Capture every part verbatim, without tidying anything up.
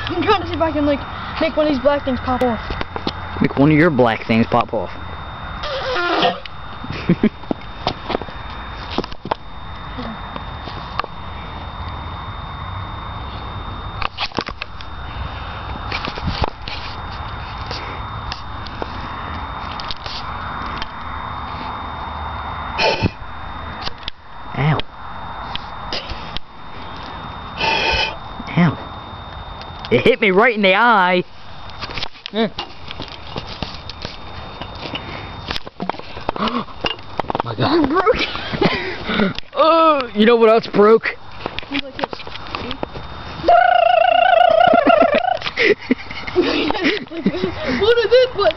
I'm trying to see if I can like make one of these black things pop off. Make one of your black things pop off. Ow. Ow. It hit me right in the eye. Mm. Oh my God. You broke. Oh, you know what else broke? Like this. What is it? What?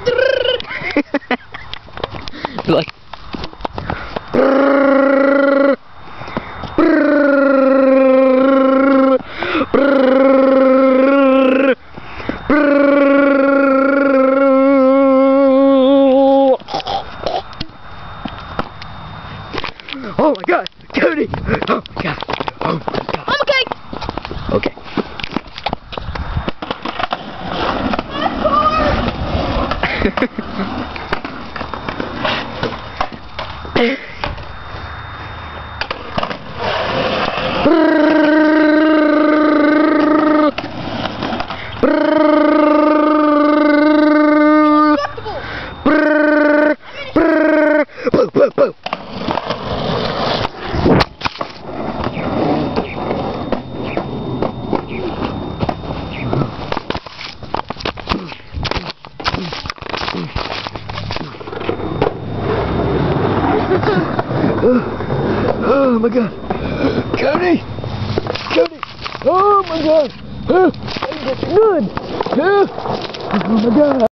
Like. Oh my God, Cody! Oh my God! Oh my God! I'm okay. Okay. Boo, boo, boo. Oh my God, Cody, Cody, oh my God, oh, good, oh my God.